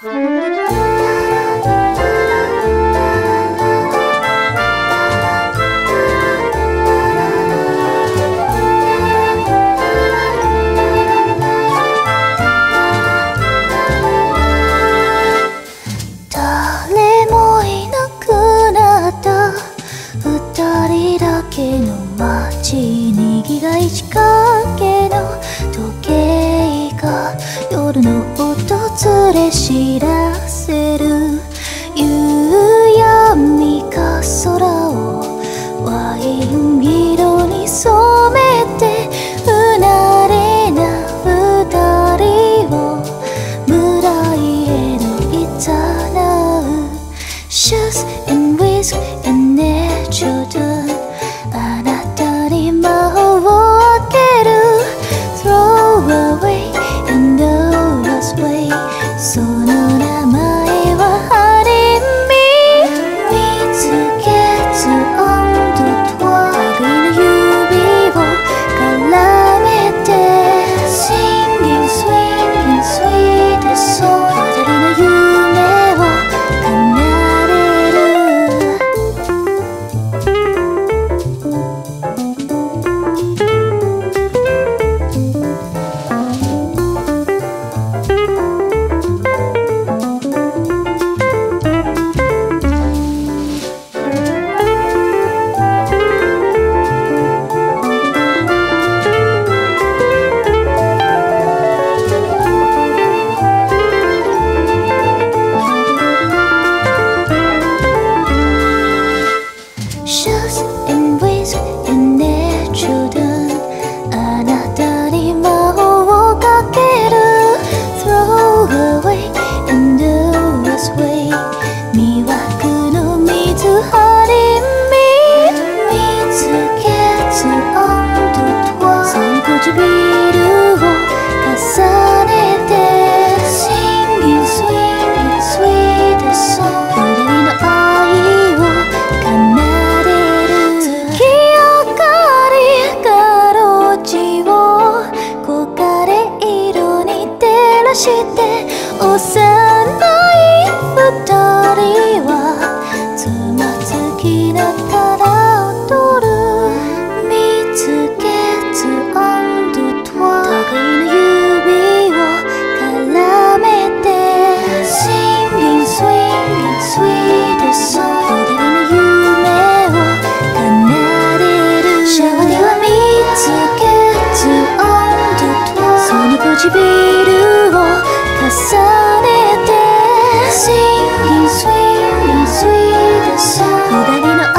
誰もいなくなった二人だけの街にぎがい仕掛けの時計が夜の訪れ知らせる。夕闇が空をワイン色に染めて不慣れな二人を未来への誘う。Shoes and whisk and their children あなたに魔法をあげる。 Throw away and go lost way その名前はハリミ。見つけず温度と類の指を絡めて Singing swinging sweet song 二人の夢を奏でる。Shoes and whisk and their children あなたに魔法をかける。 Throw away and do us way 魅惑の水張り身。見つけず温度とその唇を重ねて Singing swinging sweet song 二人の愛を奏でる。月明かりが路地を黄昏色に照らして幼い二人はつまずきながら踊る。見つけず温度と互いの指を絡めて Singing swinging sweet song 二人の夢を奏でる。シャワーでは見つけず温度とその唇を重ねて Singing swinging sweet song 二人の